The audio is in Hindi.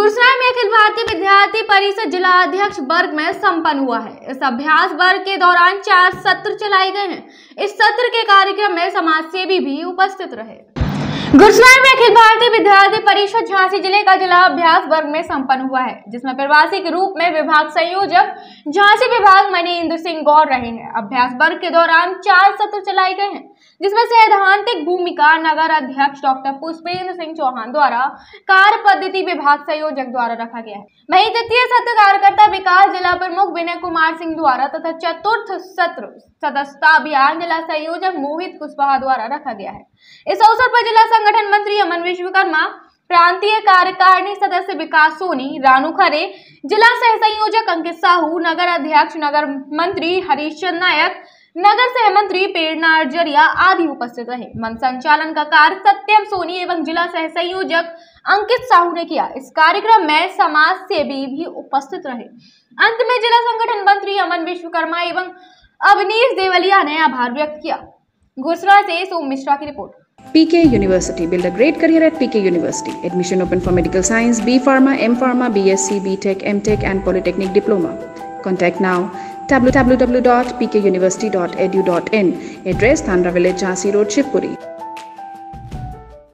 गुरसराय में अखिल भारतीय विद्यार्थी परिषद जिला अध्यक्ष वर्ग में संपन्न हुआ है। इस अभ्यास वर्ग के दौरान 4 सत्र चलाए गए हैं। इस सत्र के कार्यक्रम में समाजसेवी भी उपस्थित रहे। गुरसराय में अखिल भारतीय विद्यार्थी परिषद झांसी जिले का जिला अभ्यास वर्ग में संपन्न हुआ है, जिसमें प्रवासी के रूप में विभाग संयोजक झांसी विभाग मणिन्द्र सिंह गौर रहे हैं। अभ्यास वर्ग के दौरान 4 सत्र चलाए गए हैं, जिसमें सैद्धांतिक भूमिका नगर अध्यक्ष डॉक्टर पुष्पेंद्र सिंह चौहान द्वारा, कार्य पद्धति विभाग संयोजक द्वारा रखा गया है। वहीं तृतीय सत्र कार्यकर्ता विकास जिला प्रमुख विनय कुमार सिंह द्वारा तथा चतुर्थ सत्र सदस्यता अभियान जिला संयोजक मोहित कुशवाहा द्वारा रखा गया है। इस अवसर पर जिला संगठन मंत्री अमन विश्वकर्मा, प्रांतीय कार्यकारिणी सदस्य विकास सोनी, रानू खरे, जिला सह संयोजक अंकित साहू, नगर अध्यक्ष नगर मंत्री हरीश चंद नायक, नगर सहमंत्री प्रेरणा अर्जरिया आदि उपस्थित रहे। मंच संचालन का कार्य सत्यम सोनी एवं जिला सह संयोजक अंकित साहू ने किया। इस कार्यक्रम में समाज सेवी भी उपस्थित रहे। अंत में जिला संगठन मंत्री अमन विश्वकर्मा एवं अवनीश देवलिया ने आभार व्यक्त किया। गुरसराय से सोम मिश्रा की रिपोर्ट। PK University. Build a great career at PK University. Admission open for Medical Science, B Pharma, M Pharma, BSc, BTech, MTech and Polytechnic Diploma. Contact now www.pkuniversity.edu.in. Address Thandra Village, Jhansi Road, Shivpuri.